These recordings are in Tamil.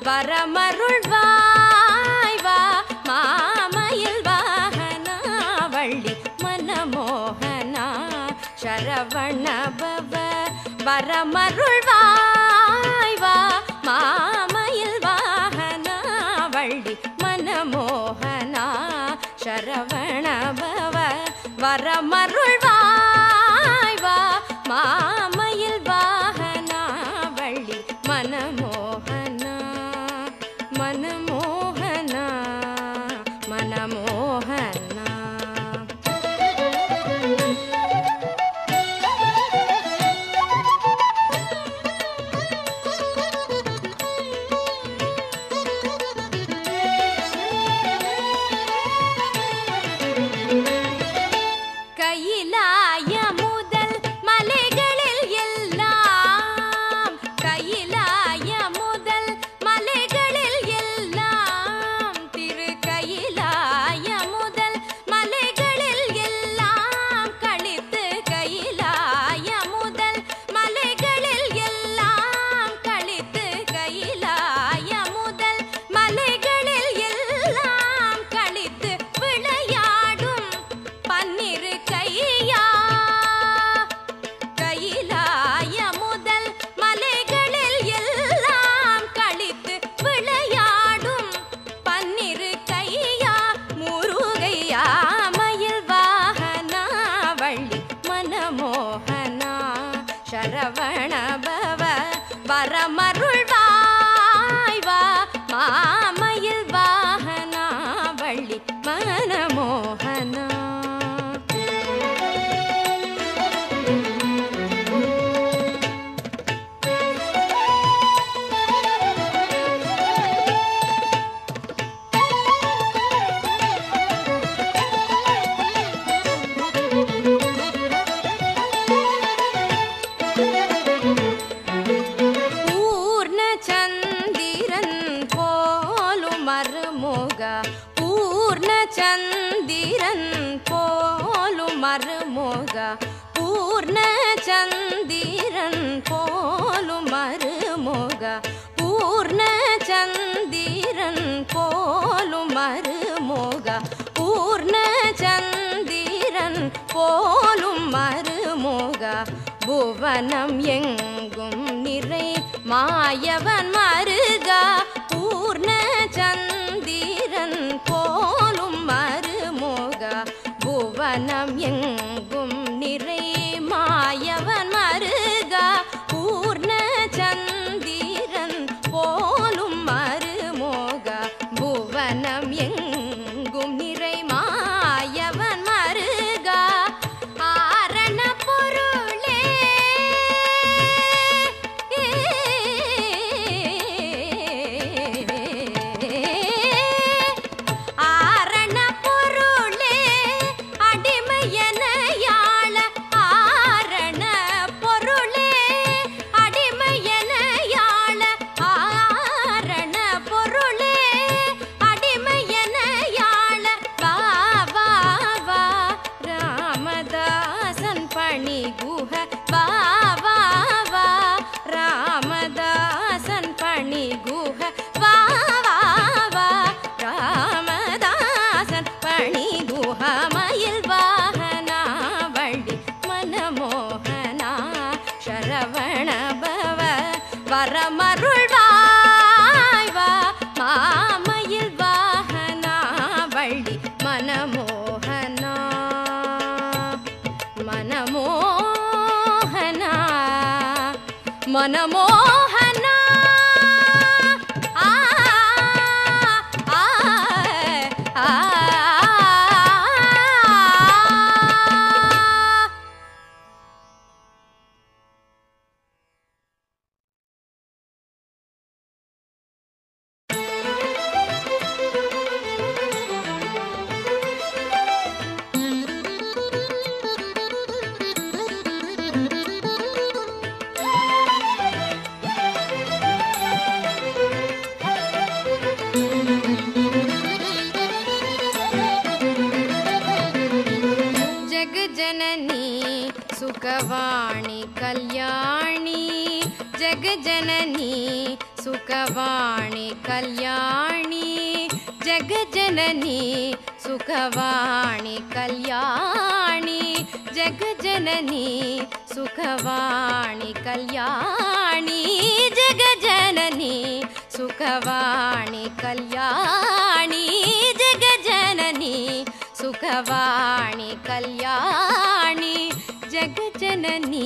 வரமருள்வாய் வா மாமயில் வாகனா வள்ளி மனமோகனா சரவண பவ வரமருள்வாய் வா மாமயில் வாகனா வள்ளி மனமோகனா சரவண பவ வரமருள்வாய் வா மாமயில் வாகனா வள்ளி மனமோகனா மனமோகனா மனமோகனா. கையிலாய முதல் மலைகளில் எல்லாம் கையிலாய முதல் மலைகளில் எல்லாம் திரு கையிலாய முதல் மலைகளில் எல்லாம் கழித்து கையிலாய முதல் மலைகளில் எல்லாம் கழித்து கையிலாய முதல் மலைகளில் எல்லாம் கழித்து விளையாடும் பன்னிரு கையா கையிலாய முதல் மலைகளில் எல்லாம் கழித்து விளையாடும் பன்னிரு கையா முருகையா மயில் வாகனா வள்ளி மனமோகனா சரவண பவ வரமருள்வாய் வா மாமயில் வாகனா வள்ளி மனமோகனா. பூர்ணச்சந்திரன் போலும் மருமோக பூர்ணச்சந்திரன் போலும் மருமோக பூர்ணச்சந்திரன் போலும் மருமோக பூர்ணச்சந்திரன் போலும் மருமோக புவனம் எங்கும் நிறை மாயவன் மருகா பூர்ணச்சந்திரன் போலும் மருமோக புவனம் எங்கும் நிறை மாயவன் மருகா பூர்ணச்சந்திரன் போலும் மருமோக புவனம் எங்கும் நிறை மாயவன் மருகா ஆரண பொருளே ஆரண பொருளே அடிமையன யாழ ஆரண பொருளே அடிமையன யாழ ஆரண பொருளே அடிமையன யாழ வா வா வா ராமதாசன் பணி குஹ வா வா வா ராமதாசன் பணி குஹ வா வா வா ராமதாசன் பணி குஹ மயில் வாகனா வள்ளி மனமோகனா சரவண பவ வரமருள்வாய் வா மாமயில் வாகனா வள்ளி மனமோகனா மனமோகனா மனமோகனா. ஆ ஆ ஆ सुखवाणी कल्याणी जगजननी सुखवाणी कल्याणी जगज्जननी सुखवाणी कल्याणी जगज्जननी सुखवाणी कल्याणी जगज्जननी सुखवाणी कल्याणी जगज्जननी सुखवाणी कल्याणी जगज्जननी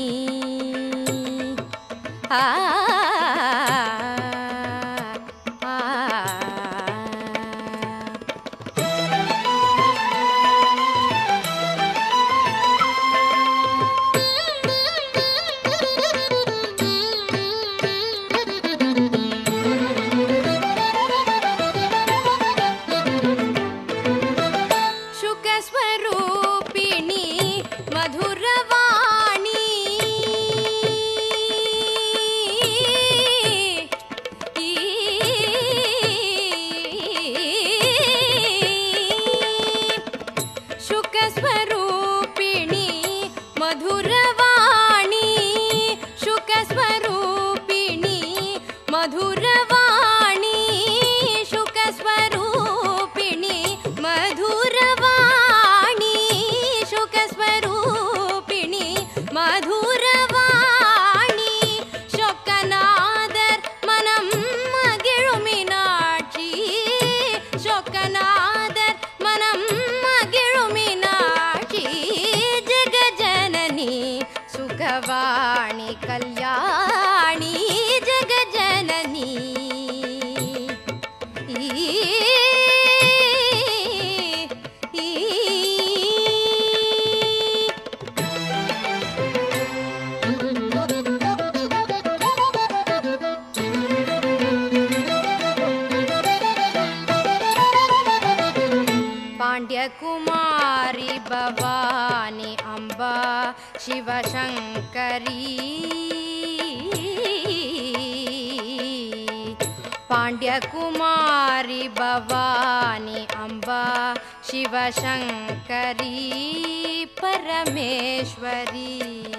सुखवाणी कल्याणी जगज्जननी पांड्यकुमारी भवानी अम्बा शिवशंकरी पांड्यकुमारी भवानी अम्बा शिवशंकरी परमेश्वरी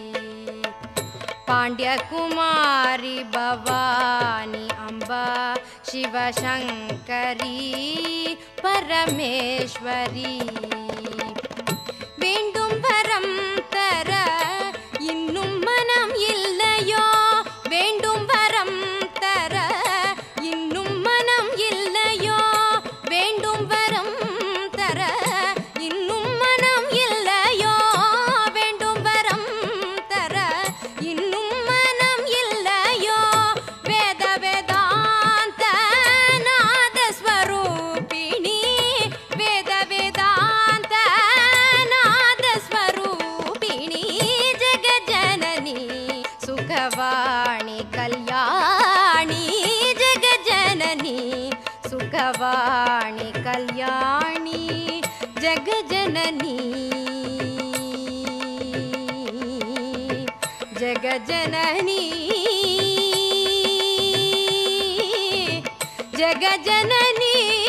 पांड्यकुमारी भवानी अम्बा शिवशंकरी परमेश्वरी வேண்டும் வரம் தர இன்னும் மனம் இல்லையோ வேண்டும் வரம் தர இன்னும் மனம் இல்லையோ வேண்டும் வரம் தர இன்னும் மனம் இல்லையோ வேண்டும் வரம் தர இன்னும் மனம் இல்லையோ வேத வேதாந்த நாத ஸ்வரூபிணி வேத வேதாந்த நாத ஸ்வரூபிணி ஜகஜனனி சுகவாணி கல்யாணி ஜகஜனனி சுகவாணி கல்யாணி ஜகஜனனி जगजननी जगजननी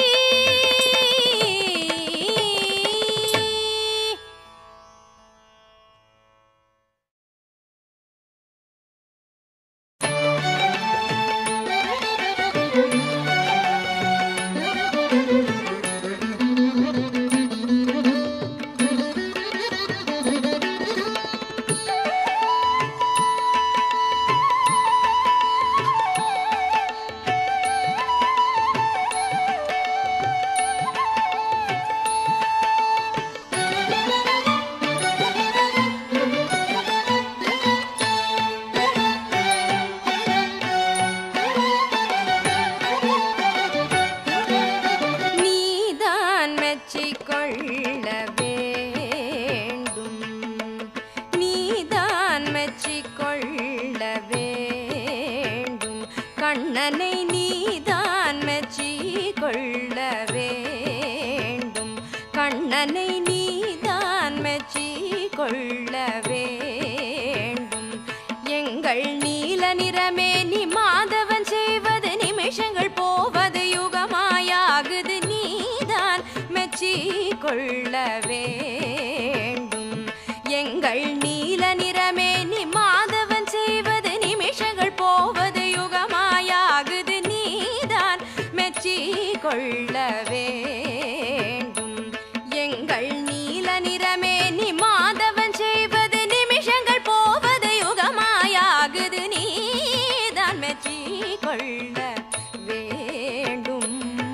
கண்ணனை நீதான் மெச்சிக் கொள்ள வேண்டும் கண்ணனை நீதான் மெச்சிக் கொள்ள வேண்டும் எங்கள் நீல நிறமே நீ மாதவன் செய்வது நிமிஷங்கள் போவது யுகமாயாகுது நீதான் மெச்சிக் கொள்ள வேண்டும் எங்கள் நீல நிறமே நீ மாதவன் செய்வது நிமிஷங்கள் போவது யுகமாயாகுது நீதான் மெச்சிக்கொள்ள வேண்டும். எங்கள் நீல நிறமேனி மாதவன் செய்வது நிமிஷங்கள் போவது யுகமாயாகுது நீதான் மெச்சிக்கொள்ள வேண்டும்.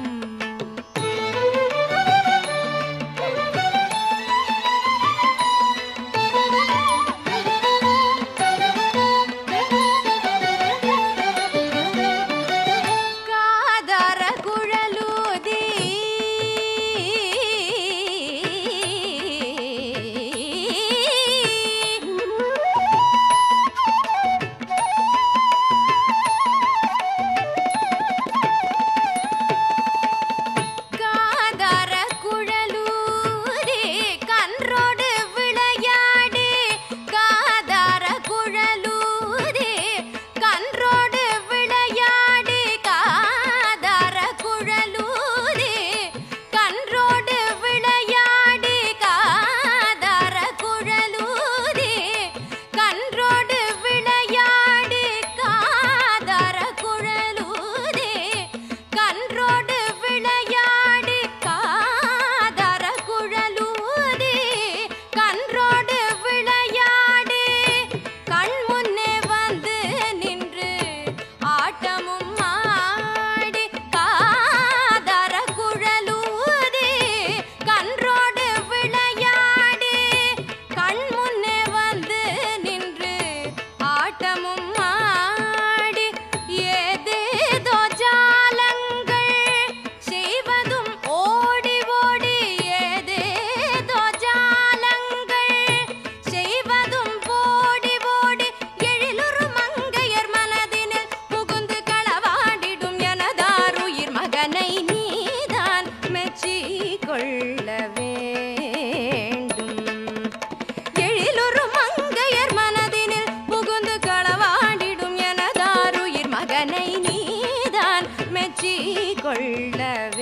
கொள்ள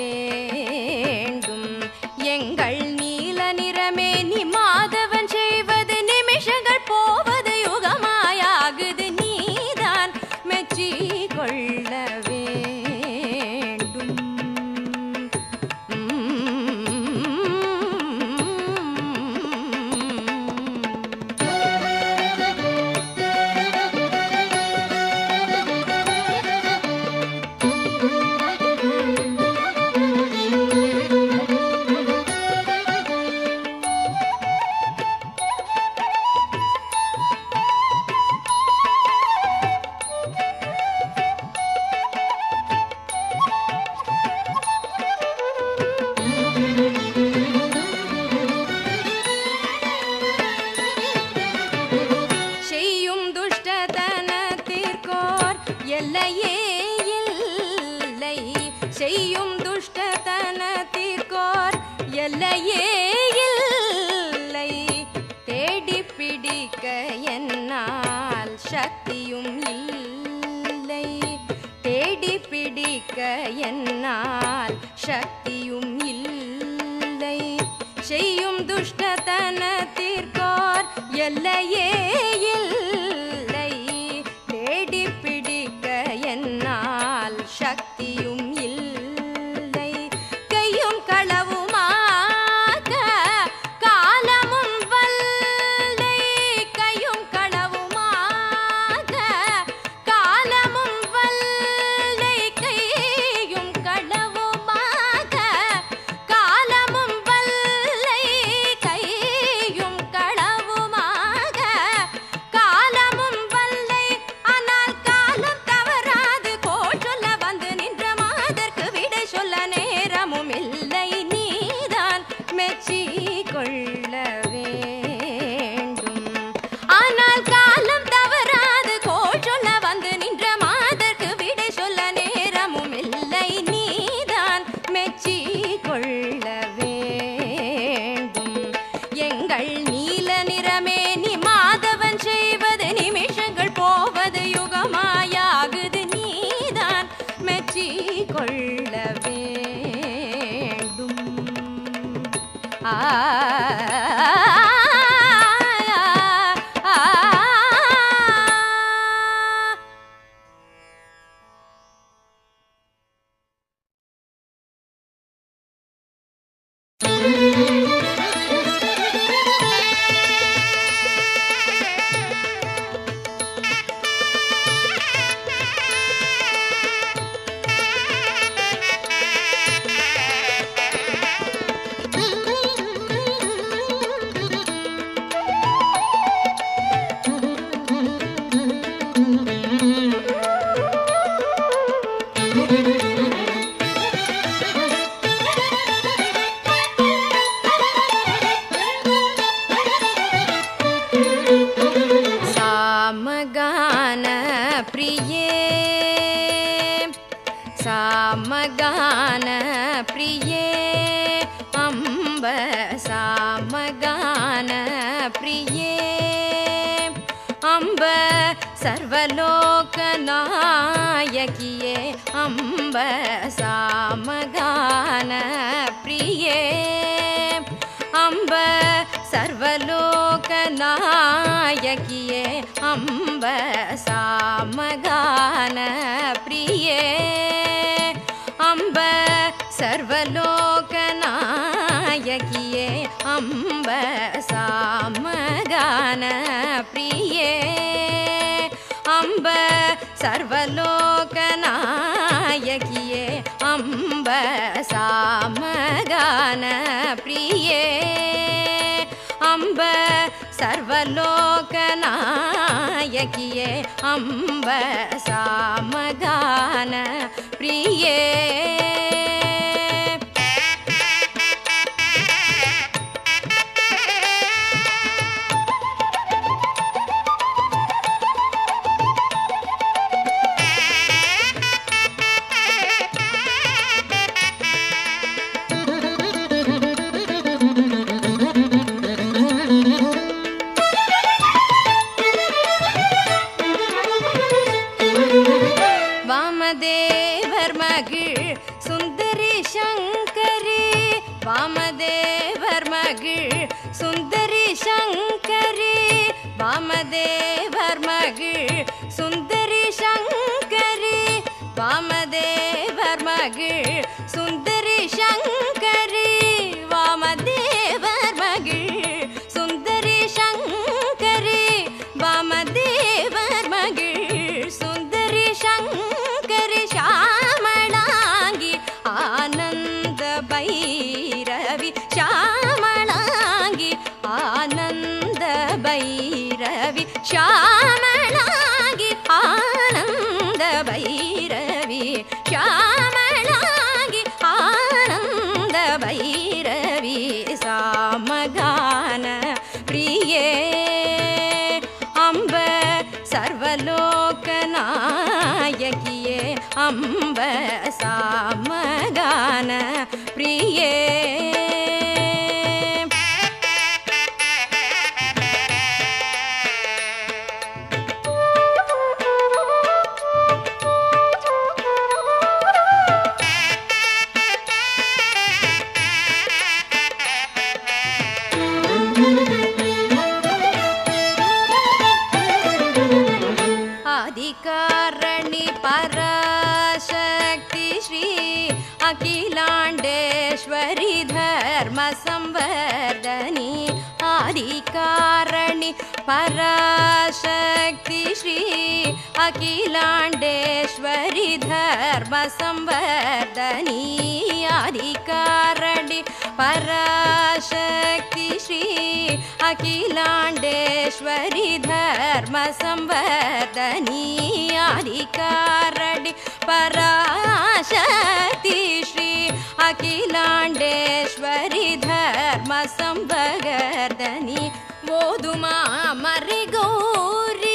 வேண்டும். எங்கள் நீல நிறமேனி மாதவன் செய்வது நிமிஷங்கள் போவது யுகமாயாகுது நீதான் மெச்சிக்கொள்ள வேண்டும். எல்லையே இல்லை செய்யும் துஷ்டத்தனத்திற்கோர் எல்லையே இல்லை. தேடி பிடிக்க என்னால் சக்தியும் இல்லை. தேடி பிடிக்க என்னால் சக்தியும் இல்லை. செய்யும் துஷ்டத்தனத்திற்கோர் எல்லையே இல்லை. தேடி பிடிக்க என்னால் சக்தியும் இல்லை. கையும் களவுமாக காலமும் வல்லை. கையும் களவுமாக காலமும் வல்லை. கையும் களவுமாக காலமும் வல்லை. கையும் களவுமாக காலமும் வல்லை. ஆனால் காலம் தவறாது கோள் சொல்ல வந்து நின்ற மாதற்கு விடை சொல்ல நேரமும் இல்லை. நீதான் மெச்சிக்கொள்ள வேண்டும். ஆனால் காலம் தவறாது கோள் சொல்ல வந்து நின்ற மாதற்கு விடை சொல்ல நேரமும் இல்லை. நீதான் மெச்சிக்கொள்ள வேண்டும். எங்கள் நீல நிறமேனி மாதவன் செய்வது நிமிஷங்கள் போவது யுகமாயாகுது நீதான் மெச்சிக்கொள்ள வேண்டும். सामगान प्रिये अम्ब सामगान प्रिये अम्ब सर्वलोकनायकिये अम्ब सामगान प्रिये अम्ब सर्वलोकनायकिये अम्ब सामगान प्रिये अम्ब सर्वलोकनायकिये अम्ब सामगान प्रिये अम्ब सर्वलोकनायकिये अम्ब सामगान प्रिये अम्ब सर्वलोकनायकिये अम्ब सामगान प्रिये वामदेवर मगिळ सुंदरी शंकरी वामदेवर मगिळ सुंदरी शंकरी वामदेवर मगिळ सुंदरी शंकरी वामदेवर मगिळ सुंदरी शंकरी वामदेवर मगिळ सुंदरी शंकरी वामदेवर मगिळ सुंदरी शंकरी श्यामळांगी आनंद भैरवी श्यामळांगी आनंद भैरवी श्यामळांगी आनंद भैरवी श्यामळांगी आनंद भैरवी सामगान प्रिये अम्ब सर्वलोकनायकिये अम्ब सामगान प्रिये आदिकारणि पराशक्ति श्री अखिलांडेश्वरी धर्म संवर्धनी आदिकारणि पराशक्ति श्री अखिलांडेश्वरी धर्म संवर्धनी आदिकारणि पराशक्ति श्री अखिलांडेश्वरी धर्म संवर्धनी आदिकारणि पराशक्ति श्री अखिलांडेश्वरी धर्म संवर्धनी ओदुमा मरि गौरी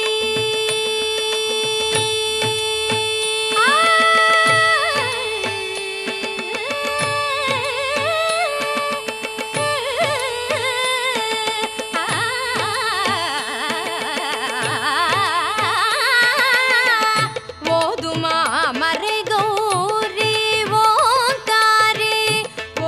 ओदुमा मरि गौरी ओंकारी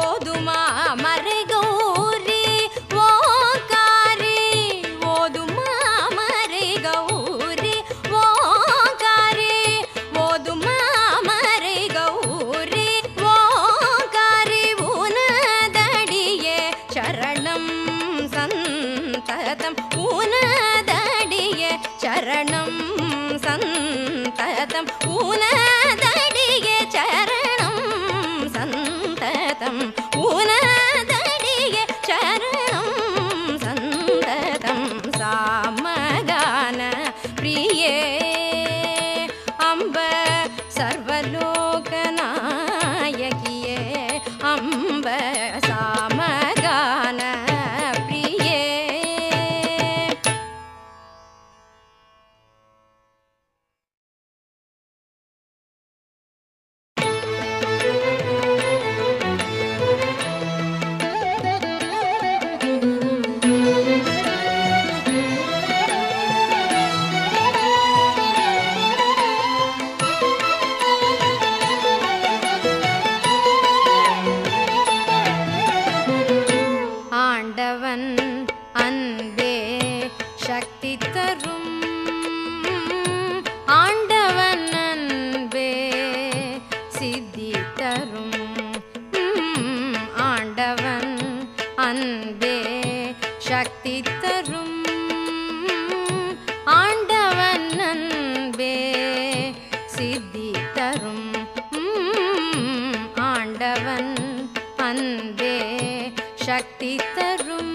அன்பே சக்தி தரும்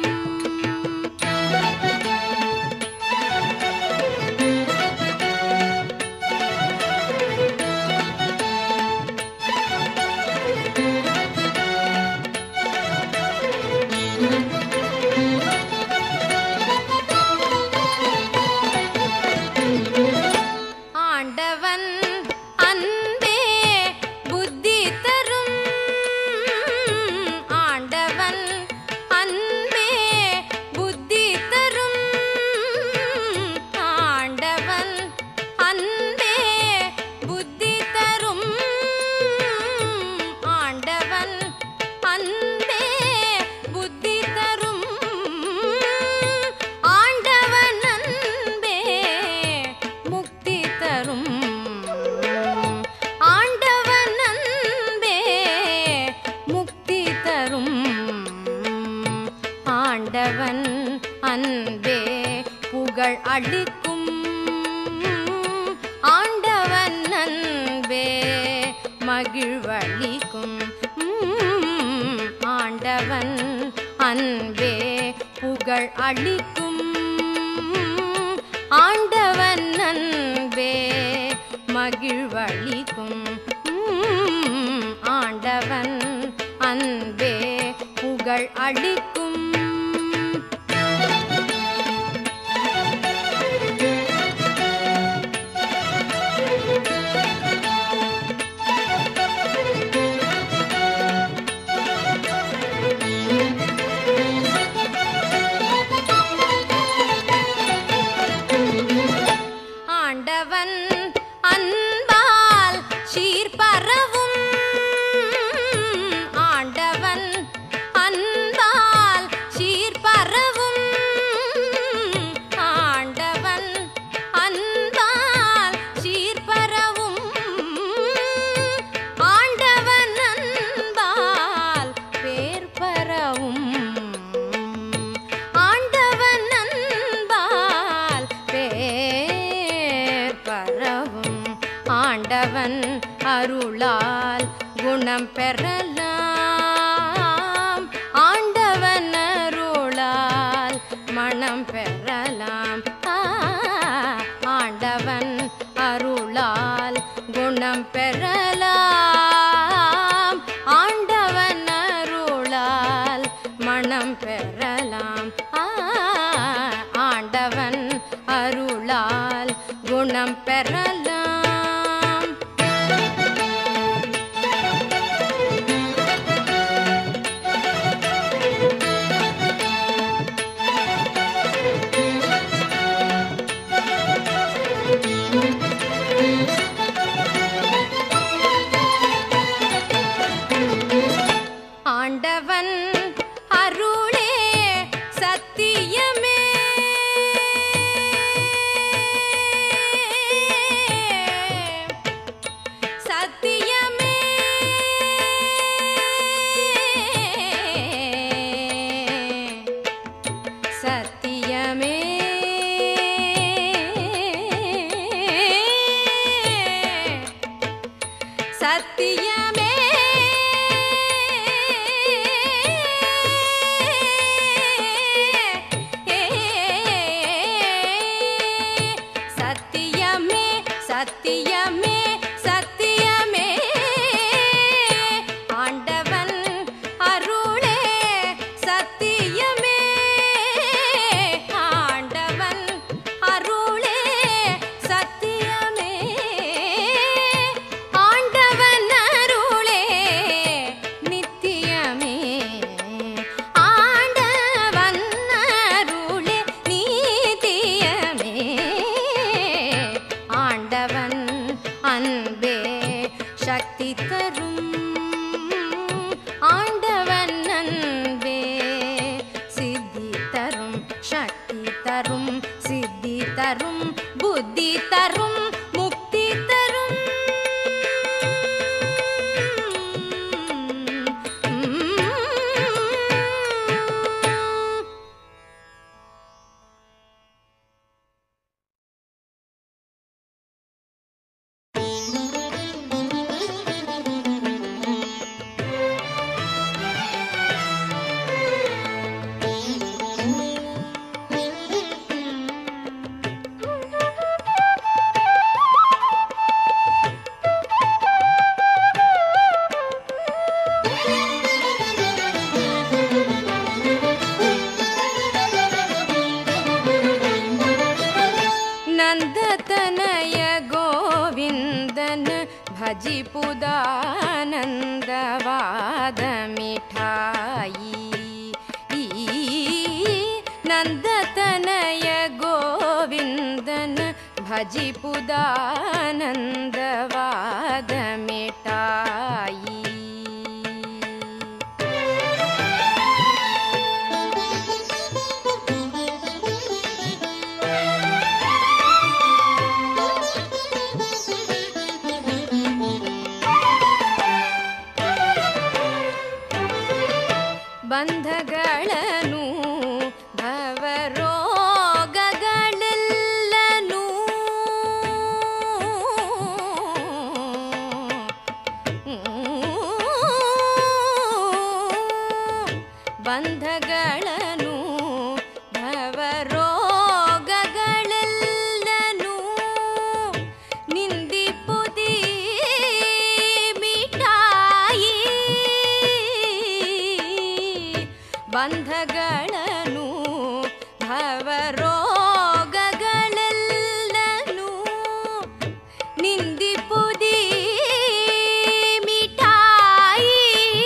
ஆண்டவன் அன்பே புத்தி தரும் ஆண்டவன் அன்பே புத்தி தரும் ஆண்டவன் அன்பே புத்தி தரும் ஆண்டவன் அன்பே புத்தி தரும் ஆண்டவன் அன்பே முக்தி தரும் ஆண்டவன் அன்பே முக்தி தரும் ஆண்டவன் அன்பே புகழ் அளிக்கும் ஆண்டவன் அன்பே மகிழ்வளிக்கும் ஆண்டவன் அன்பே புகழ் அளிக்கும் ஆண்டவன் அன்பே மகிழ்வளிக்கும் ஆண்டவன் அன்பே புகழ் அளிக்கும் ஆண்டவன் அன்பால் சீர்பரவும் ஆண்டவன் அன்பால் சீர்பரவும் ஆண்டவன் அன்பால் சீர்பரவும் ஆண்டவன் அன்பால் பேர் பரவும் ஆண்டவன் அன்பால் பேர் பரவும் ஆண்டவன் அருளால் குணம் பெறலாம் ஆண்டவன் அருளால் மனம் பெறலாம் ஆண்டவன் அருளால் குணம் பெறலாம் ஆண்டவன் அருளால் மனம் பெறலாம் ஆண்டவன் அருளால் குணம் பெறலாம் ಭಜಿಪುದಾನಂದವಾದ ಮಿಠಾಯಿ ನಂದತನಯ ಗೋವಿಂದನ ಭಜಿಪುದಾನಂದವಾದ ಮಿಠಾಯಿ. ಬಂಧಗಳನ್ನು ಭವರೋಗಗಳೆಲ್ಲನೂ ಬಂಧಗಳನ್ನು ಭವರೋಗಗಳೆಲ್ಲನೂ ನಿಂದಿಪುದಿ ಮಿಠಾಯಿ ಬಂಧಗಳನ್ನು ಭವರೋಗಗಳೆಲ್ಲನೂ ನಿಂದಿಪುದಿ ಮಿಠಾಯಿ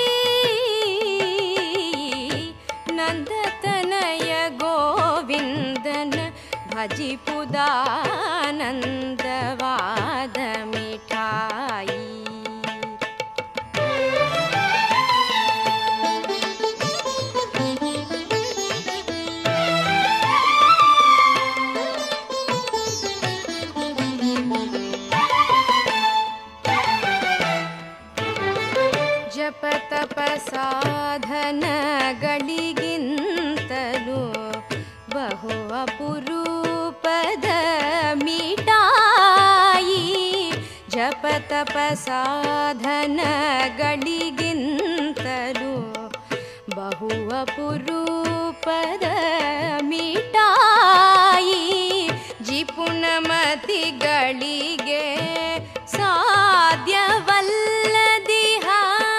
ನಂದತನಯ ಗೋವಿಂದನ ಭಜಿಪುದಾನಂದವಾದ ಮಿಠಾಯಿ. ಜಪತಪ ಸಾಧನಗಳಿಗಿಂತಲೂ ಬಹು ಅಪರೂಪದ ಮಿಠಾಯಿ ಜಪತಪ ಸಾಧನಗಳಿಗಿಂತಲೂ ಬಹು ಅಪರೂಪದ ಮಿಠಾಯಿ ಜಿಪುಣಮತಿಗಳಿಗೆ ಸಾಧ್ಯವಲ್ಲದಿಹ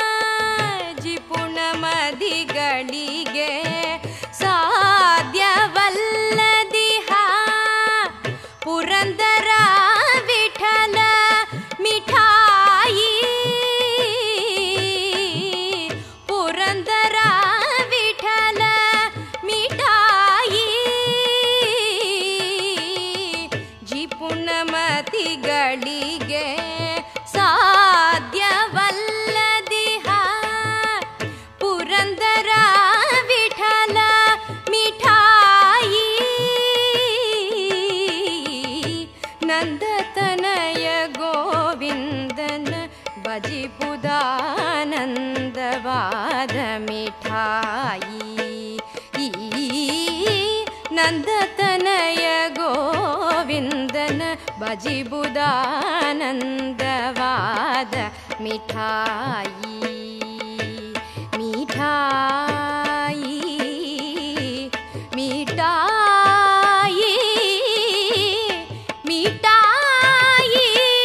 ಜಿಪುಣಮತಿಗಳಿಗೆ ಸಾಧ್ಯವಲ್ಲದಿಹ ಪುರಂದರ ವಿಠಲ ಮಿಠಾಯಿ ಪುರಂದರ ವಿಠಲ ಮಿಠಾಯಿ ಜಿಪುಣಮತಿಗಳಿಗೆ ಸಾಧ್ಯವಲ್ಲದಿಹ ಪುರಂದರ ವಿಠಲ ಮಿಠಾಯಿ ನಂದತನಯ ಗೋವಿಂದನ ಭಜಿಪುದಾನಂದವಾದ ಮಿಠಾಯಿ ನಂದತನಯ ಗೋವಿಂದನ ಭಜಿಪುದಾನಂದವಾದ ಮಿಠಾಯಿ ಮಿಠಾಯಿ ಮಿಠಾಯಿ ಮಿಠಾಯಿ.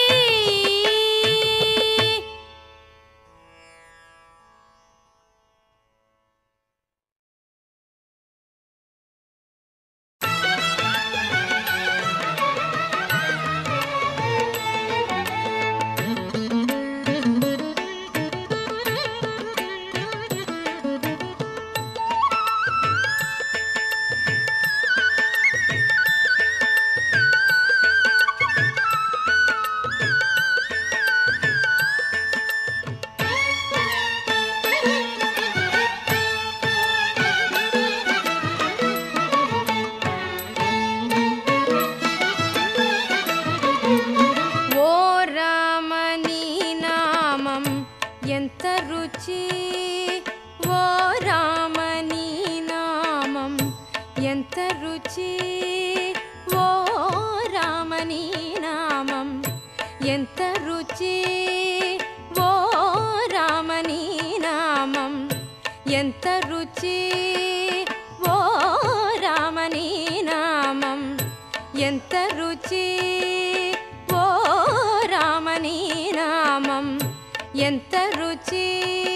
ఎంత రుచి ఓ రామని నామం ఎంత రుచి ఓ రామని నామం ఎంత రుచి ఓ రామని నామం ఎంత రుచి ఓ రామని నామం ఎంత రుచి ఓ రామని నామం ఎంత రుచి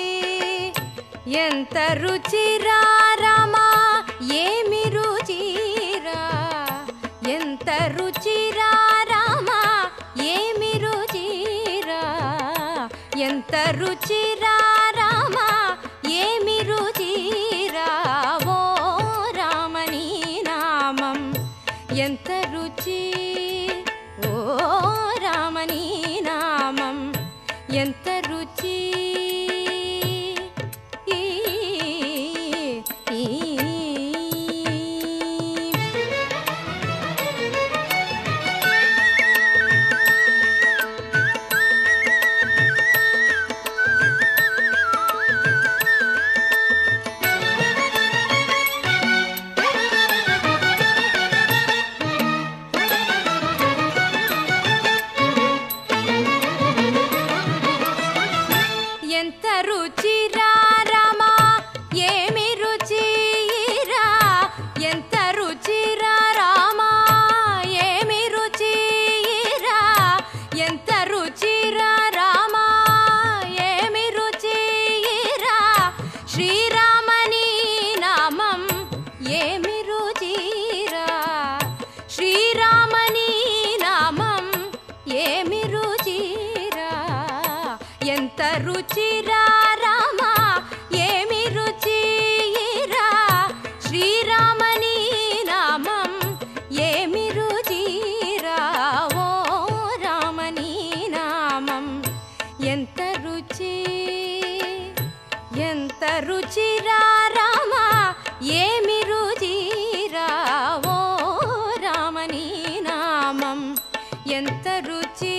ఎంత రుచిరా రామా ఏమి రుచిరా ఎంత రుచిరా రామా ఏమి రుచిరా రుచిరా రామా ఏమి రుచిరా ఎంత రుచిరా రామా ఏమి రుచిరా ఎంత రుచిరా రామా ఏమి రుచిరా శ్రీరామని నామం ఏమి రుచిరా శ్రీరామని నామం ఏమి రుచిరా ఎంత రుచిరా రామా ఏమి రుచిరా శ్రీరామని నామం ఏమి రుచిరా ఓ రామని నామం ఎంత రుచి ఎంత రుచిరా రామా ఏమి రుచిరా ఓ రామని నామం ఎంత రుచి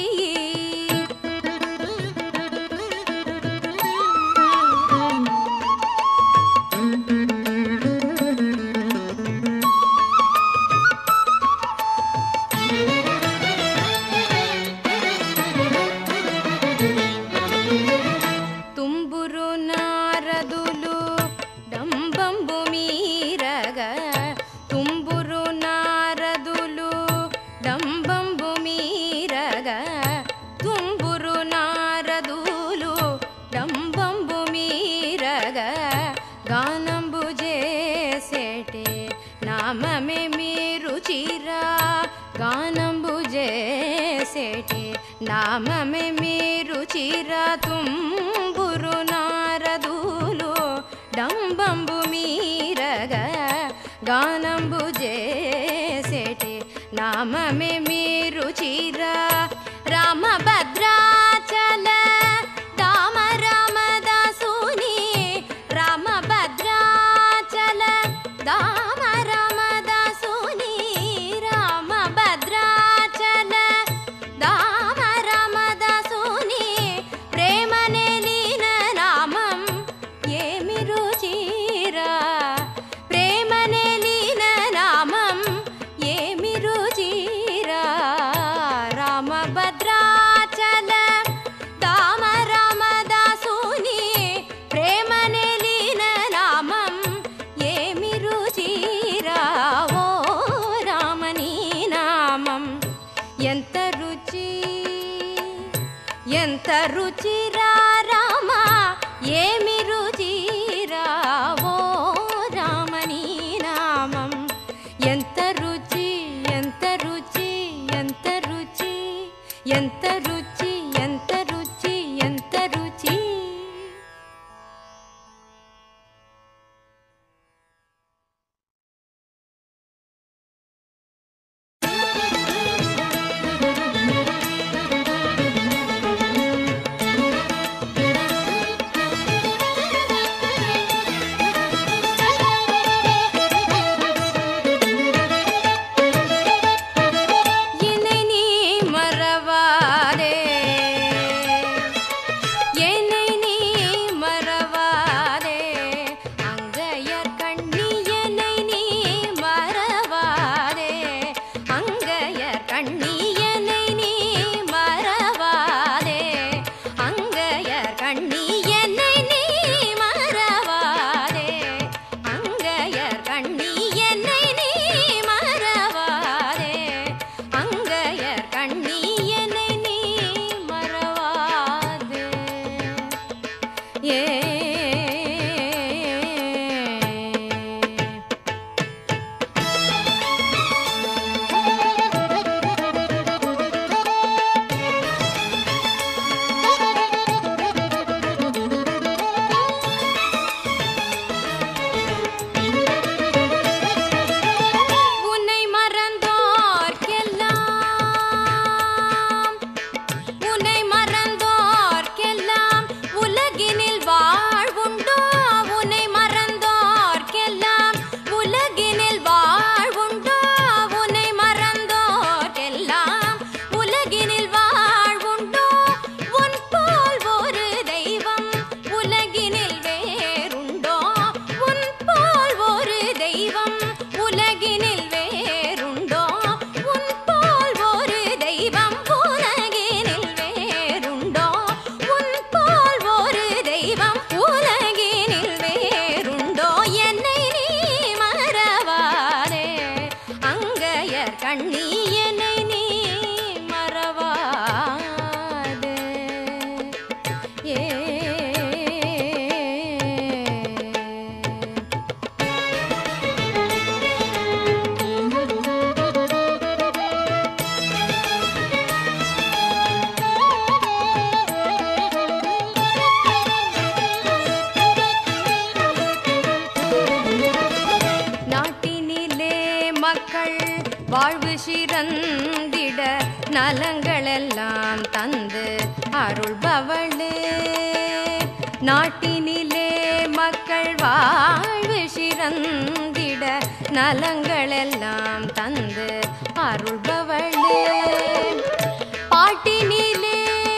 తుంబురు నారదులు డంబంబు మీరగ తుంబురు నారదులు డంబంబు మీరగ తుంబురు నారదులు డంబంబు మీరగ గానంబు చేసేటే నామమే మీరు చిరా గానంబు చేసేటే నామమే మీరు చిరా తుంబురు నారదులు డంబంబు మీరగ గానంబు చేసేటే నామమే మీరు చిరా రామభద్రాచల దామ రామదాసుని రామభద్రాచల దామ రామదాసుని రామభద్రాచల దామ రామదాసుని ప్రేమ నెలిన నామం ఏమి రుచిరా ప్రేమ నెలిన నామం ఏమి రుచిరా రామభద్రాచల దామ రామదాసుని ప్రేమ నెలిన నామం ఏమి రుచిరా ఓ రామని నామం ఎంత రుచి ఎంత రుచిరా రామా ఏమి రుచిరా ఓ రామని నామం ఎంత రుచి ఎంత రుచి ఎంత రుచి ఎంత రుచి ఎంత రుచి ఎంత రుచి என்னை நீ மறவாதே என்னை நீ மறவாதே அங்கையர் கண்ணி என்னை நீ மறவாதே அங்கையர் கண்ணி என்னை நீ மறவாதே அங்கையர் கண்ணி என்னை நீ மறவாதே அங்கையர் கண்ணி என்னை நீ மறவாதே அங்கையர் கண்ணி என்னை நீ மறவாதே ஏ உன்னை மறந்தோர்க்கெல்லாம் உலகினில் வா வாழ்வு சிறந்திட நலங்களெல்லாம் தந்து அருள்பவளே. நாட்டினிலே மக்கள் வாழ்வு சிறந்திட நலங்களெல்லாம் தந்து அருள்பவளே. பாட்டினிலே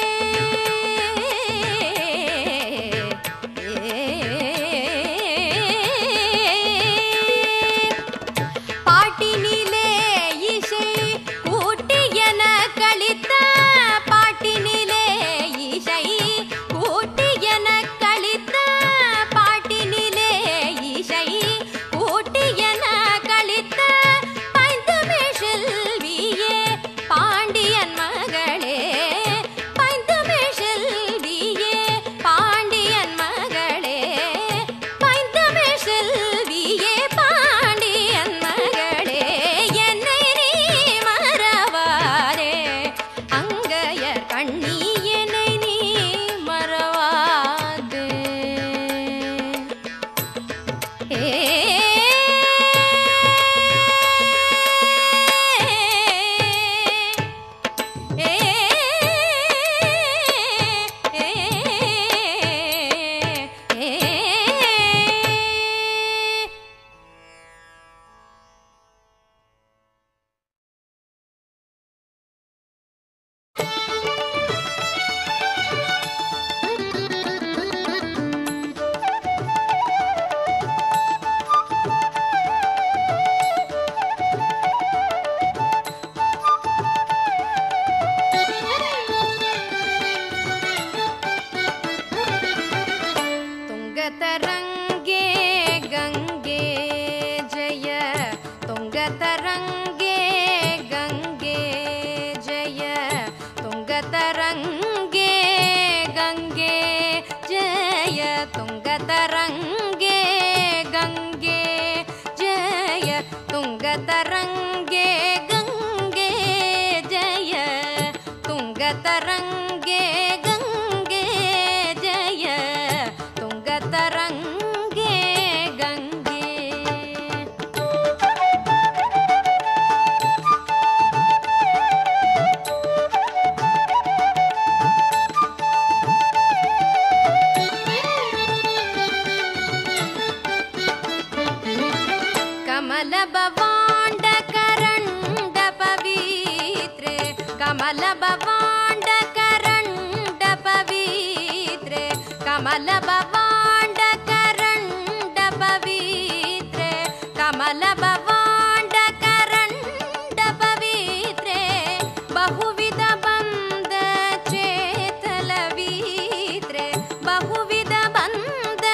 பாட்டினிலே இசை கூட்டியன கழித்த பாட்டினிலே இசை கூட்டியன கழித்த பாட்டினிலே இசை கூட்டியன கழித்த பைந்தமிழ் செல்வியே பாண்டியன் மகளே. பைந்தமிழ் செல்வியே பாண்டியன் மகளே. பைந்தமிழ் செல்வியே பாண்டியன் மகளே. என்னை நீ மறவாதே அங்கையர் கண்ணி, என்னை நீ மறவாதே. तुंगतरंगे गंगे जय, तुंगतरंगे गंगे जय, तुंगतरंगे गंगे जय, तुंगतरंगे गंगे जय, तुंगतरंगे गंगे जय, तुंगतरंगे गंगे जय, तुंगतरंगे गंगे. कमल भवांड करंड पवित्रे, कमल भवांड करंड पवित्रे, कमल भवांड करंड पवित्रे, कमल भवांड करंड पवित्रे. बहुविध बंद चेतलवीत्रे, बहुविध बंद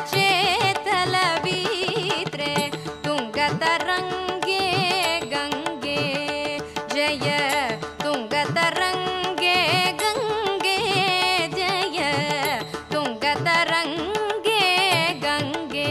चेतलवीत्रे. तुंगतरंगे गंगे जय, तुंगतरंगे गंगे जय, तुंगतरंगे गंगे.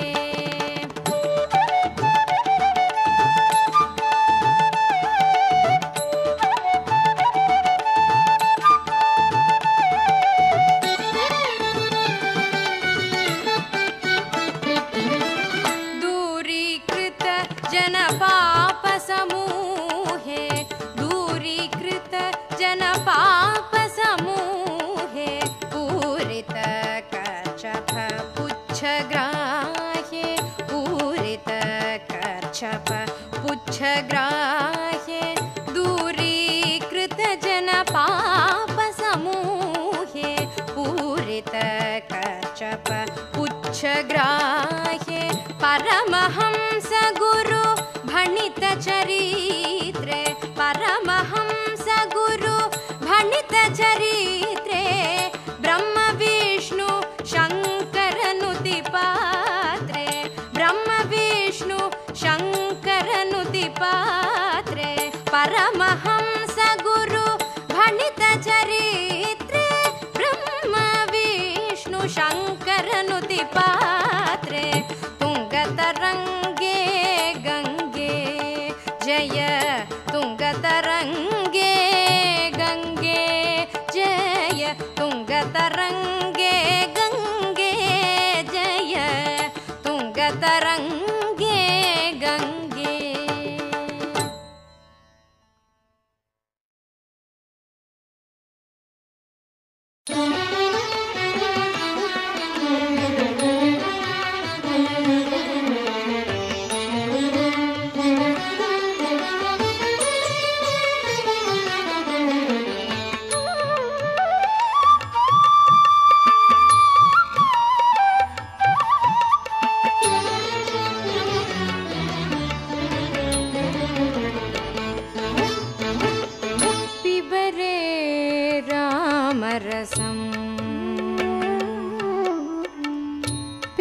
दूरीकृत जन पाप समूहे, दूरीकृत जन पाप समूहे. पूरित कच्छप पुच्छग्राह्ये, पूरित कच्छप पुच्छग्राह्ये. दूरीकृत जन पाप समूहे, पूरित कच्छप पुच्छग्राह्ये. परमहंस गुरु भणित चरित्रे, परमहंस गुरु भणित चरित्रे. ब्रह्म विष्णु शंकर नुति पात्रे, ब्रह्म विष्णु शंकर नुति पात्रे. परमहंस गुरु भणित चरित्रे, ब्रह्म विष्णु शंकर नुति पात्रे. तुंगतरंगे गंगे जय, तुंगतरंगे गंगे जय, तुंगतरंगे गंगे जय, तुंगतरंगे गंगे.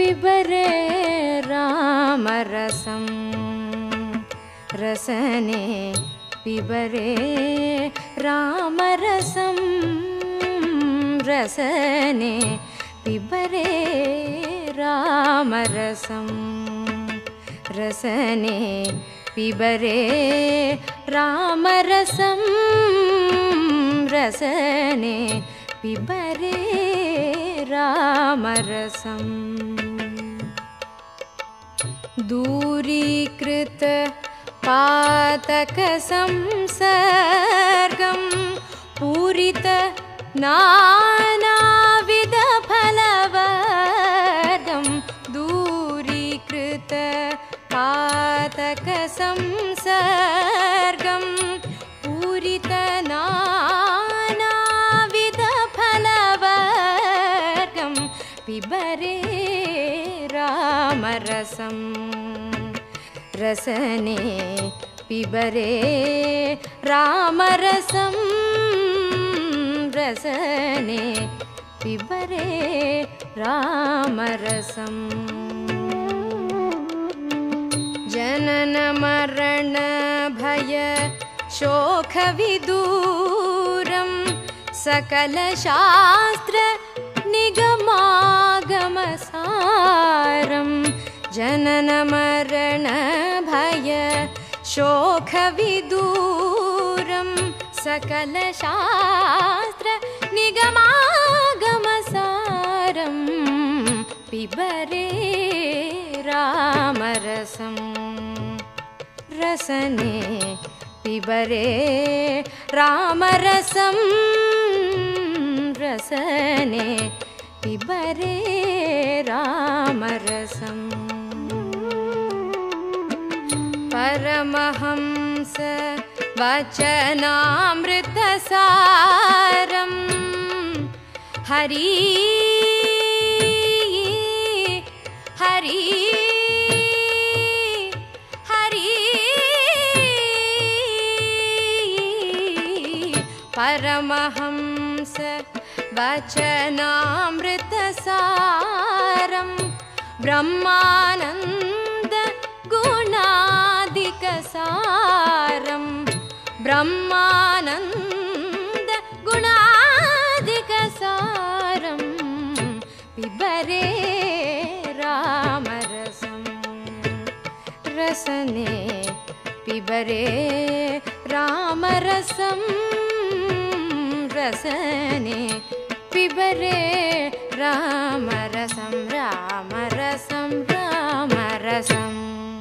पिबरे रामरसं रसने पिबरे रामरसं रसने पिबरे रामरसं रसने पिबरे रामरसं रसने पिबरे रामरसं दूरीकृत पातक संसर्गं पूरित नानाविध फलवर्गं दूरीकृत पातक संसर्गं पूरित नानाविध फलवर्गं पिबरे रामरसं रसने पिबरे रामरसं रसने पिबरे रामरसं जनन मरण भय शोक विदूरं सकल शास्त्र निगमागमसारं जनन मरण भय शोक विदूरं सकल शास्त्र निगमागमसारं पिबरे रामरसं रसने पिबरे रामरसं रसने पिबरे रामरसं परमहंस वचनामृतसारं हरि हरि हरि परमहंस वचनामृतसारं ब्रह्मानन्द गुणादिकसारं ब्रह्मानन्द गुणादिकसारं पिबरे रामरसं रसने पिबरे रामरसं रसने पिबरे रामरसं रामरसं रामरसम्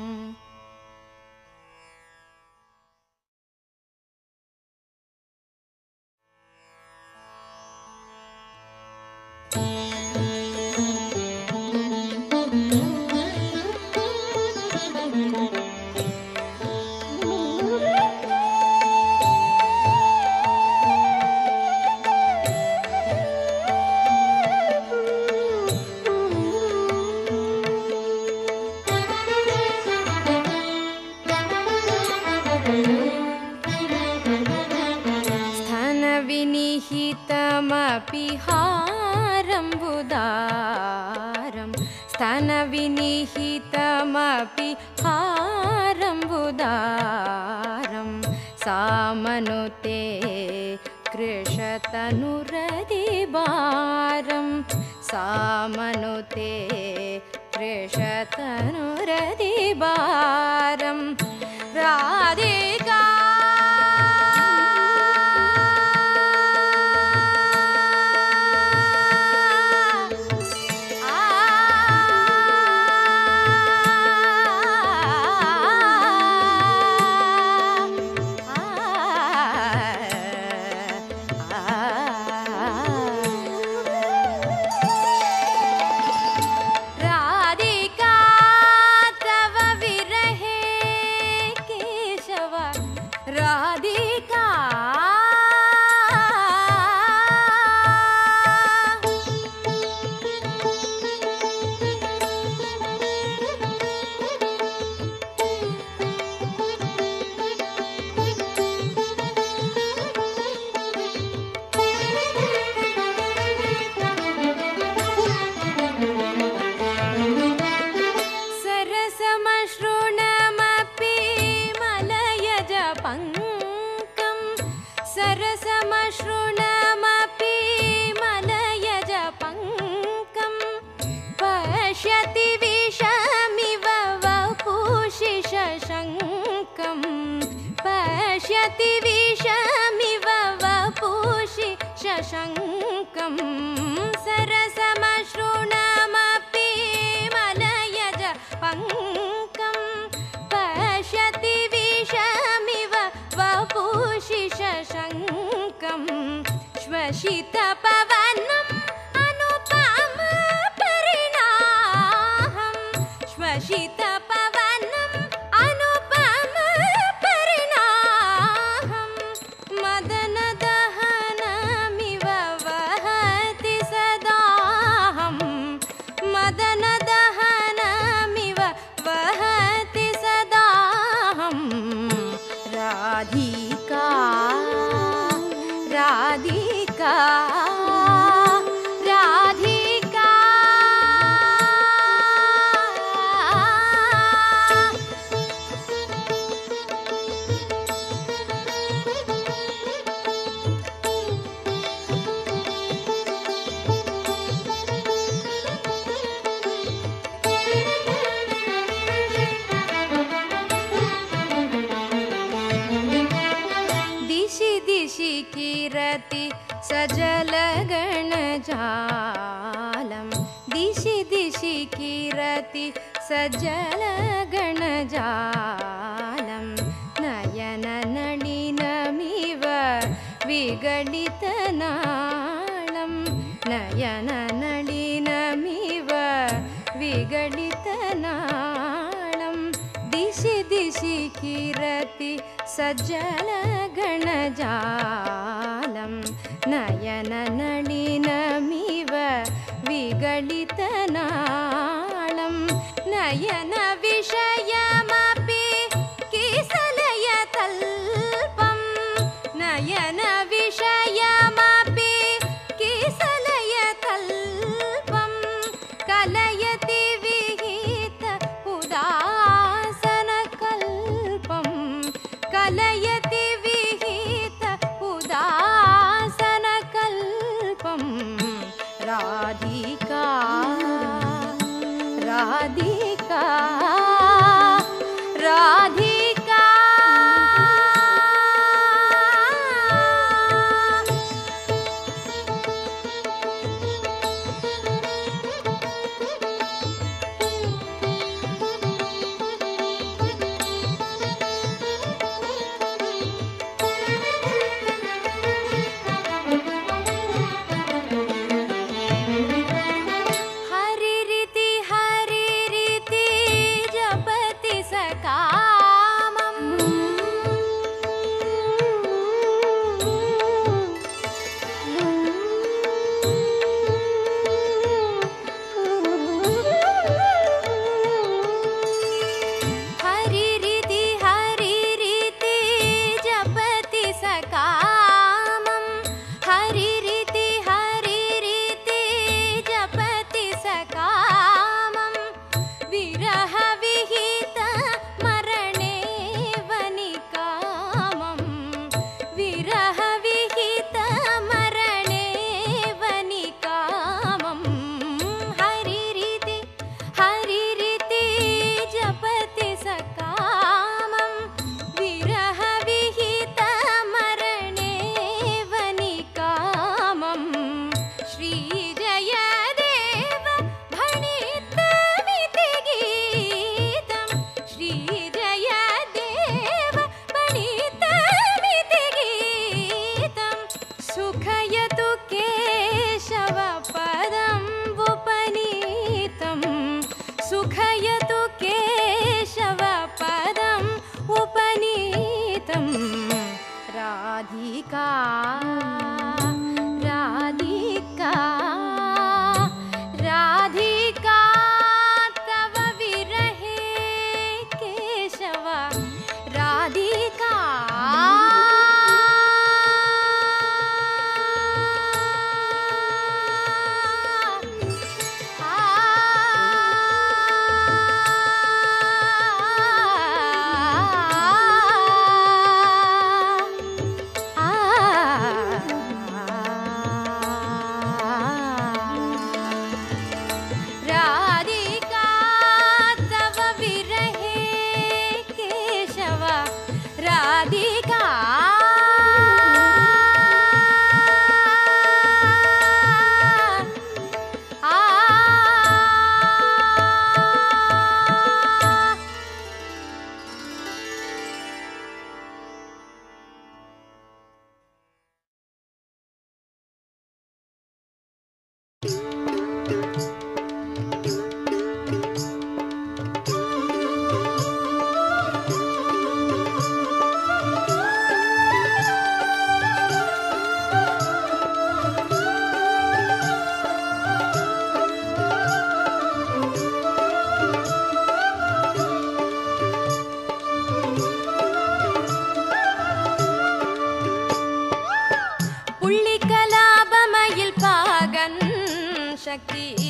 स्तनविनिहितमपि हारम्बुदारं स्तनविनिहितमपि हारम्बुदारं सामनुते कृशतनुरदिबारं सामनुते कृशतनुरदिबारं राधिका पश्यति विषमिव वपुषि शशङ्कं पश्यति विषमिव वपुषि शशङ्कं सरसमश्रुणमपि मलयज पङ्कं पश्यति विषमिव वपुषि शशङ्कं श्वसितपवनम् अनुपमपरिणाहं श्वसितपवनम् अनुपमपरिणाहं मदनदहनमिव वहति सदाहं मदनदहनमिव वहति सदाहं राधिका राधिका राधिका दिशि दिशि किरति सजलगणजालं दिशि दिशि किरति सजलगणजालं नयननलिनमिव विगलितनाळं नयननलिनमिव विगलितनाळं दिशि दिशि किरति सज्जलगणजालं नयननलिनमिव विगलितनाळं नयनविषयमपि किसलयतल्पं नयनविषयमपि किसलयतल्पं कलयति विहित उदासनकल्पं कलयति विहित उदासनकल्पं राधिका राधिका राधिका हरिरिति हरिरि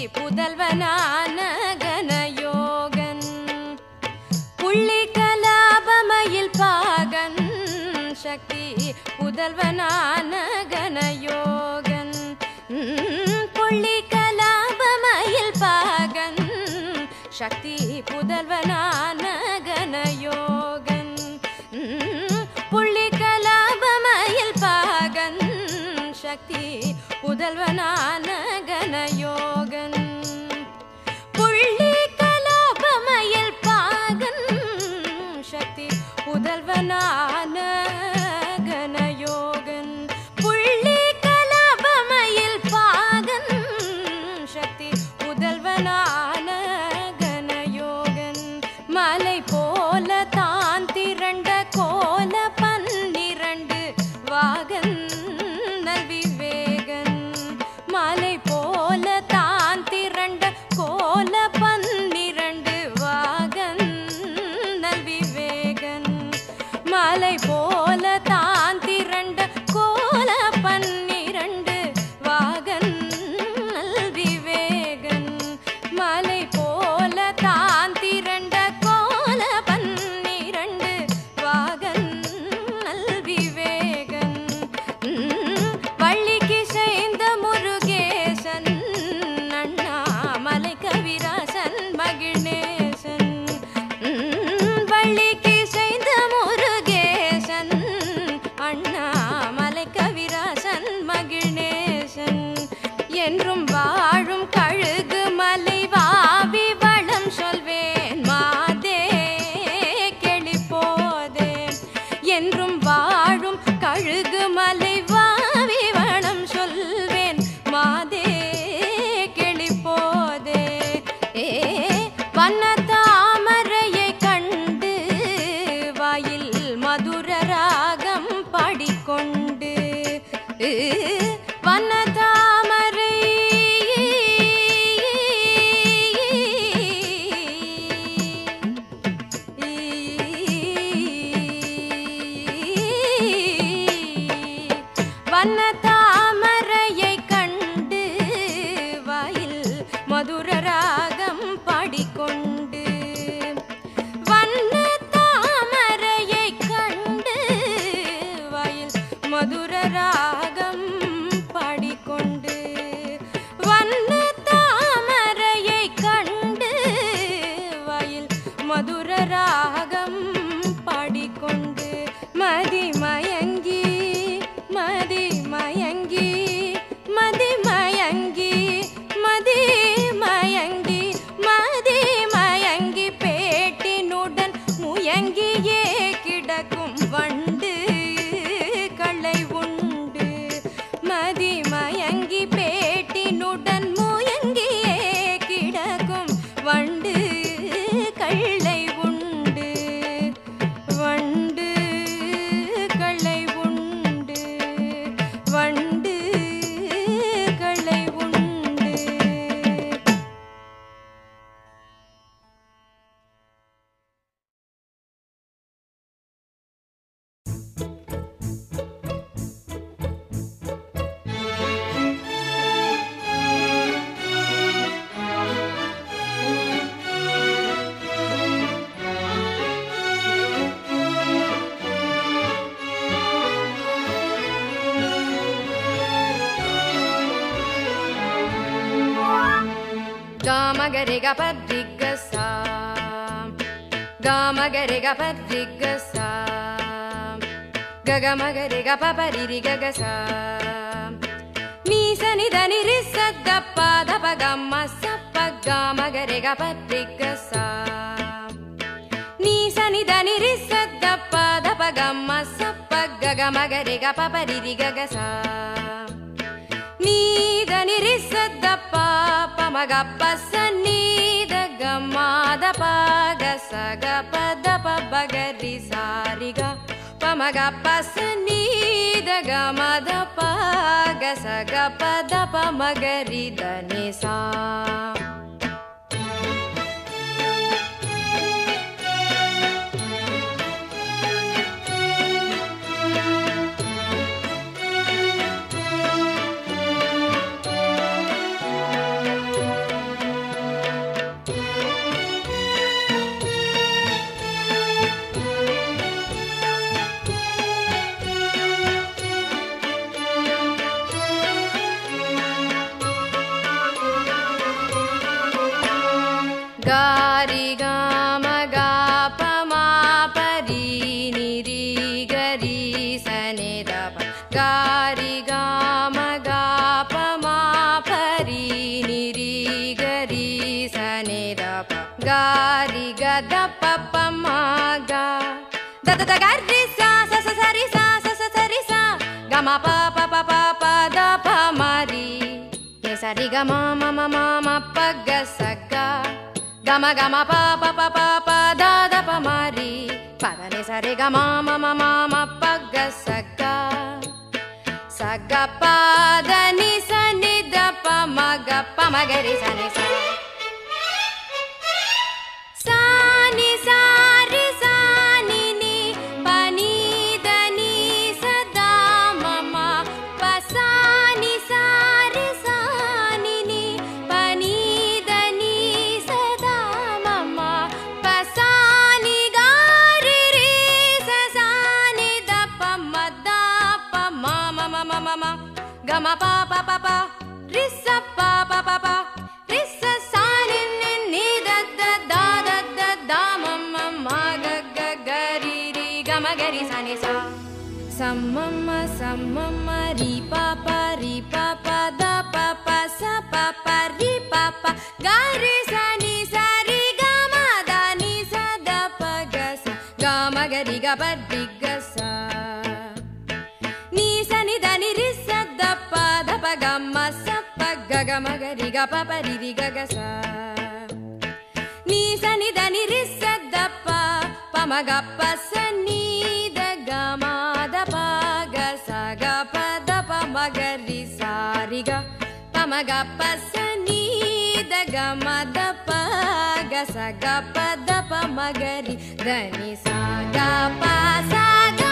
புதல்வனான கனயோகன் புள்ளி கலாபமயில் பாகன் சக்தி புதல்வனான கனயோகன் புள்ளி கலாபமயில் பாகன் சக்தி புதல்வனான கனயோகன் புள்ளி கலாபமயில் பாகன் சக்தி புதல்வனான கனயோகன் புள்ளி கலாபமயில் பாகன் சக்தி புதல்வனான கனயோகன் புள்ளி கலாபமயில் பாகன் சக்தி புதல்வனான கனயோகன் மலை போல தான் திரண்ட கோல பன்னிரண்டு வாகன் நல்விவேகன் மலை போல தான் திரண்ட கோல பன்னிரண்டு வாகன் நல்விவேகன் மலை போல தான் திரண்ட கோல பன்னிரண்டு வாகன் நல்விவேகன் மலை போல தான் திரண்ட கோல பன்னிரண்டு வாகன் நல்விவேகன் வள்ளிக்கு செய்த முருகேசன் அண்ணாமலை கவிராசன் மகிழ்நேசன் வள்ளிக்கு செய்த முருகேசன் அண்ணாமலை கவிராசன் மகிழ்நேசன் என்றும் வாழும் கழுகு மலை வாவி வளம் சொல்வேன் மாதே கெளிப்போதே என்றும் வாழும் கழுகு மலை வாவி வளம் சொல்வேன் மாதே கெளிப்போதே வண்ண தாமரையை கண்டு வாயில் மதுர ராகம் பாடிக்கொண்டு வண்ண தாமரை வண்ண தாமரையை கண்டு வாயில் மதுர ராகம் பாடிக்கொண்டு வண்ண தாமரையை கண்டு வாயில் மதுர ராகம் பாடிக்கொண்டு வண்ண தாமரையை கண்டு வாயில் மதுர ராகம் பாடிக்கொண்டு மதி மயங்கி மதி மயங்கி மதி மயங்கி மதி மயங்கி மதி மயங்கி பேட்டினுடன் முயங்கியே கிடக்கும் வண்டு களை உண்டு மதி மயங்கி பேட்டினுடன் முயங்கியே கிடக்கும் வண்டு களை உண்டு வண்டு களை உண்டு வண்டு களை உண்டு Gamagare gapadriga sa Gamagare gapadriga sa Gagamagare gapapariri gagasa Nisa nidani risadappa dapa gamma sappa Gamagare gapadriga sa Nisa nidani risadappa dapa gamma sappa Gagamagare gapapariri gagasa Nida nirissadappa pamagappa sanida gamada paga sagappa dapa bagari sariga pamagappa sanida gamada paga sagappa dapa magari danisa gari gama ga pa ma pa ri ni ri ga ri sa ni da pa gari gama ga pa ma pa ri ni ri ga ri sa ni da pa gari ga da pa pa ma ga da da da ga ri sa sa sa sa ri sa sa sa sa ri sa ga ma pa pa pa pa pa da pa ma ri ni sa ri ga ma ma ma ma ma pa ga sa ga ga ma pa pa pa pa pa da da pa ma ri pa da ni sa ri ga ma ma ma ma ma pa ga sa ga pa da ni sa ni da pa ma ga ri sa ni sa sa ni sa ri sa ni ni pa ni da ni sa da ma ma pa sa ni sa ri sa ni ni pa ni da ni sa da ma ma pa sa ni ga ri ri sa ni da pa ma ga ma pa pa pa pa ri sa pa pa pa pa ri sa sa ni ni da da da da da da ma ma ma ga ga ga ri ri ga ma ga ri sa ni sa sa ma ri pa pa da pa pa sa pa ri pa pa ga ri sa ri ga ma da ni sa da pa ga sa ga ma ga ri ga pa ri ga sa ni sa ni da ni ri sa da pa ga ma sa pa ga ma ga ri ga pa ri ri ga ga sa ni sa ni da ni ri sa da pa ma ga pa sa ni da ga ma da pa ga sa ga pa da pa ma ga ri sa ri ga pa ma ga pa sa ni da ga ma da pa ga sa ga pa da pa ma ga ri da ni sa ga pa sa ga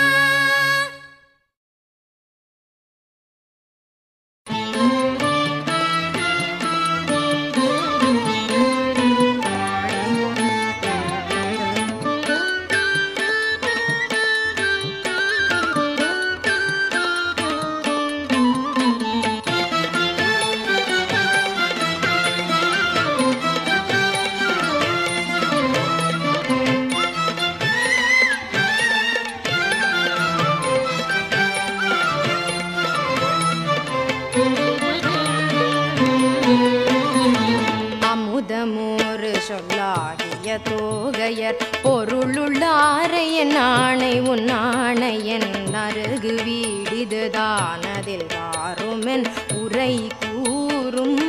சொல்லாகிய தோகையர் பொருளுள்ளாரை என் ஆணை உன் ஆணை என் அருகு வீடிதுதானதில் வாருமென் உரை கூறும்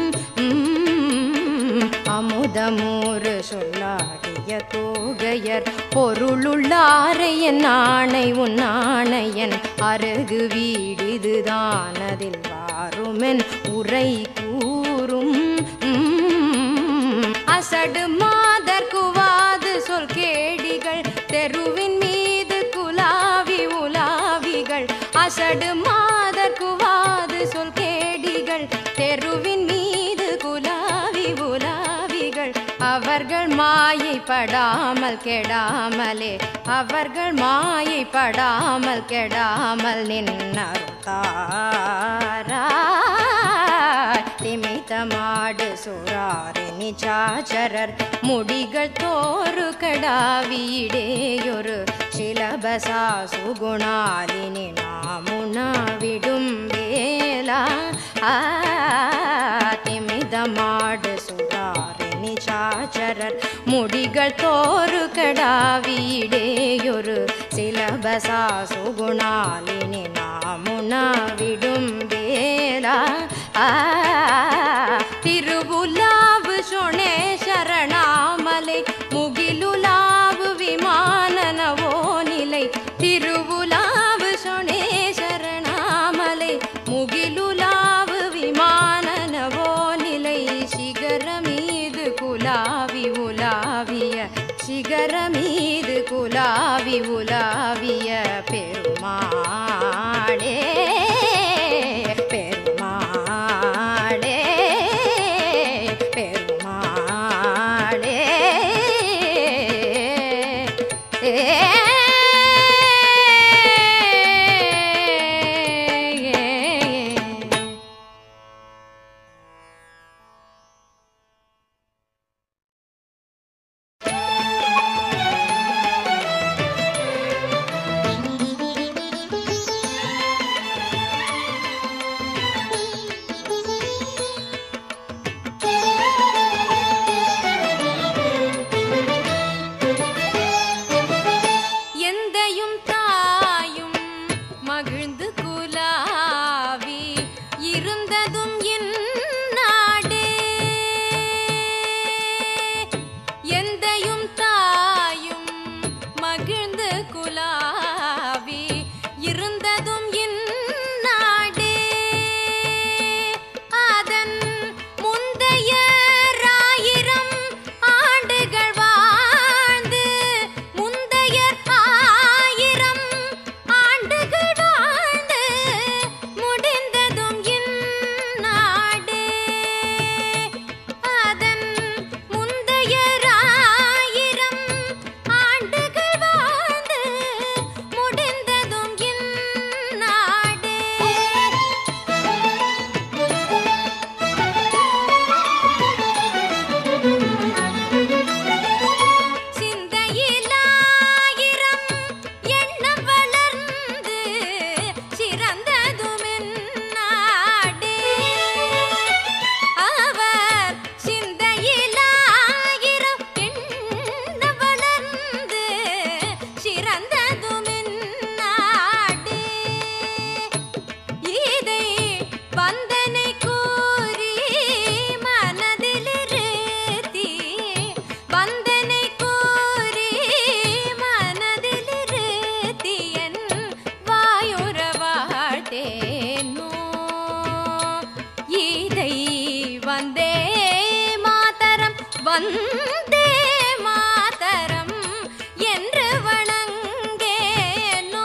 அமுதமூறு சொல்லாகிய தோகையர் பொருளுள்ளாரை என் ஆணை உன் ஆணை என் அருகு வீடிதுதானதில் வாருமென் உரை கூறும் அசடு மாதர் குவாது சொல் கேடிகள் தெருவின் மீது குலாவி உலாவிகள் அசடு மாதர் குவாது சொல் கேடிகள் தெருவின் மீது குலாவி உலாவிகள் அவர்கள் மாயை படாமல் கெடாமலே அவர்கள் மாயை படாமல் கெடாமல் நின்னருத்தாராய் திமித்தமாடு சூராரி நிச்சாச்சரர் முடிகள் தோறு கடாவிடேயொரு சிலபசா சுகுணாலினி நாமுனாவிடும் வேலா திமிதமாடு சூராரி நிச்சாச்சரர் முடிகள் தோறு கடாவிடேயொரு சிலபசா சுகுணாலினி நாமுனாவிடும் வேலா திருவுலாவு சொனே சரணாமலை முகிலுலாவு விமானனவோ நிலை திருவுலாவு சொனே சரணாமலை முகிலுலாவு விமானனவோ நிலை சிகரமீது குலாவி உலாவிய சிகரமீது குலாவி உலாவிய பெருமாளே வந்தே மாதரம் என்று வணங்கேனோ.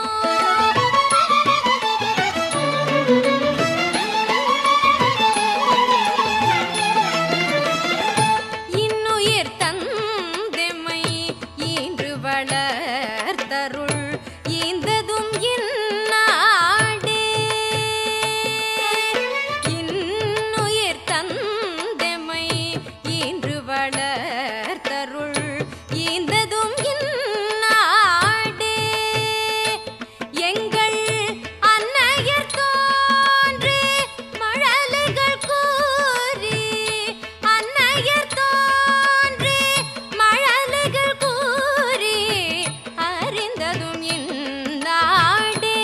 இன்னுயிர் தந்தெம்மை ஈன்று வளர்த்தருள் ஈந்ததும் இந்நாடே. இன்னுயிர் தந்தெம்மை ஈன்று வளர்த்தருள் ஈந்ததும் இந்நாடே. எங்கள் அன்னையர் தோன்றி மழலைகள் கூறி, அன்னையர் தோன்றி மழலைகள் கூறி அறிந்ததும் இந்நாடே.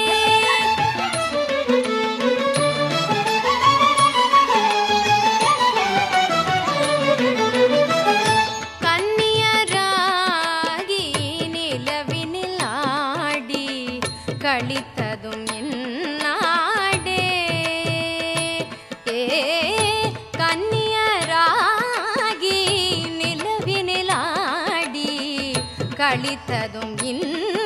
கன்னியராகி நிலவினில் ஆடி கழித்ததும் இந்நாடே. கன்னியராகி நிலவினில் ஆடி கழித்ததும்